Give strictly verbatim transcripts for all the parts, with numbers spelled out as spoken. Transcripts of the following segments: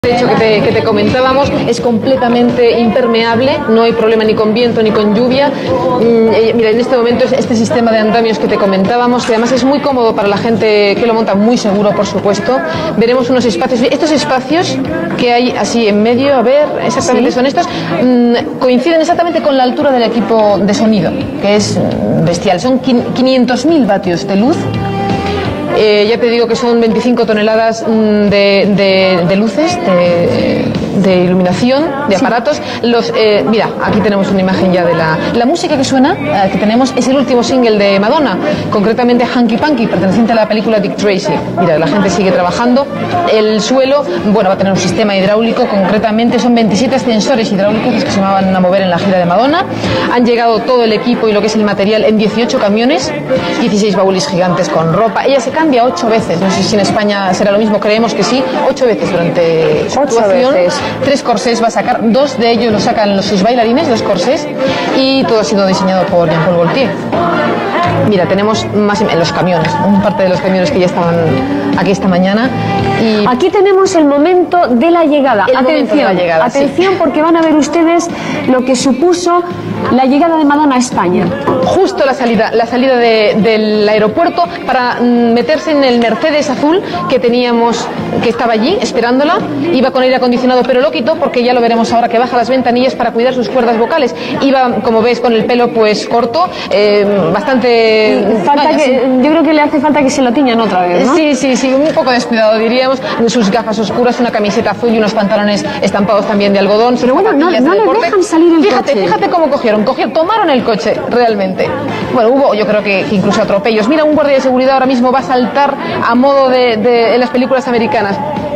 De hecho, que te, que te comentábamos, es completamente impermeable, no hay problema ni con viento ni con lluvia. Mm, mira, en este momento es este sistema de andamios que te comentábamos, que además es muy cómodo para la gente que lo monta, muy seguro, por supuesto. Veremos unos espacios, estos espacios que hay así en medio, a ver, exactamente ¿Sí? son estos, mm, coinciden exactamente con la altura del equipo de sonido, que es bestial, son quinientos mil vatios de luz. Eh, ya te digo que son veinticinco toneladas de, de, de luces, de, de iluminación, de aparatos. Sí. Los, eh, mira, aquí tenemos una imagen ya de la... La música que suena, eh, que tenemos, es el último single de Madonna, concretamente Hanky Panky, perteneciente a la película Dick Tracy. Mira, la gente sigue trabajando. El suelo, bueno, va a tener un sistema hidráulico, concretamente son veintisiete ascensores hidráulicos que se van a mover en la gira de Madonna. Han llegado todo el equipo y lo que es el material en dieciocho camiones, dieciséis baúles gigantes con ropa. Ella se cambia ocho veces, no sé si en España será lo mismo, creemos que sí, ocho veces durante su actuación. Tres corsés va a sacar, dos de ellos los sacan los, sus bailarines, los corsés, y todo ha sido diseñado por Jean-Paul Gaultier. Mira, tenemos más en los camiones, un parte de los camiones que ya estaban aquí esta mañana. Y aquí tenemos el momento de la llegada. El atención, de la llegada, atención sí. Porque van a ver ustedes lo que supuso la llegada de Madonna a España. Justo la salida, la salida de, del aeropuerto para mm, meterse en el Mercedes azul que teníamos, que estaba allí esperándola. Iba con aire acondicionado, pero lo quitó porque ya lo veremos ahora que baja las ventanillas para cuidar sus cuerdas vocales. Iba, como ves, con el pelo pues corto, eh, bastante... Falta vaya, que, sí. Yo creo que le hace falta que se lo tiñan otra vez, ¿no? Sí, sí, sí, un poco descuidado diríamos. Sus gafas oscuras, una camiseta azul y unos pantalones estampados también de algodón. Pero bueno, no, no le dejan salir el fíjate, coche. Fíjate cómo cogieron, cogieron, tomaron el coche, realmente. Bueno, hubo, yo creo que, que incluso atropellos. Mira, un guardia de seguridad ahora mismo va a saltar a modo de, de en las películas americanas.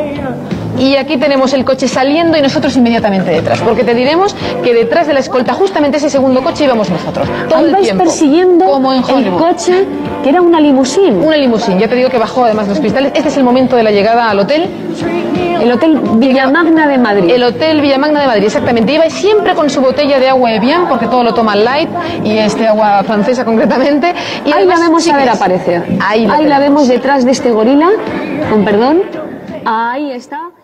Y aquí tenemos el coche saliendo y nosotros inmediatamente detrás, porque te diremos que detrás de la escolta, justamente ese segundo coche, íbamos nosotros. Todo Ahí el vais tiempo, persiguiendo como en el coche, que era una limusín. Una limusín, ya te digo que bajó además los cristales. Este es el momento de la llegada al hotel. El Hotel Villamagna de Madrid. El Hotel Villamagna de Madrid, exactamente. Iba siempre con su botella de agua Evian, porque todo lo toma light, y este agua francesa concretamente. Y ahí además, la vemos sí a ver aparecer. Ahí, ahí la vemos detrás de este gorila, con perdón. Ahí está.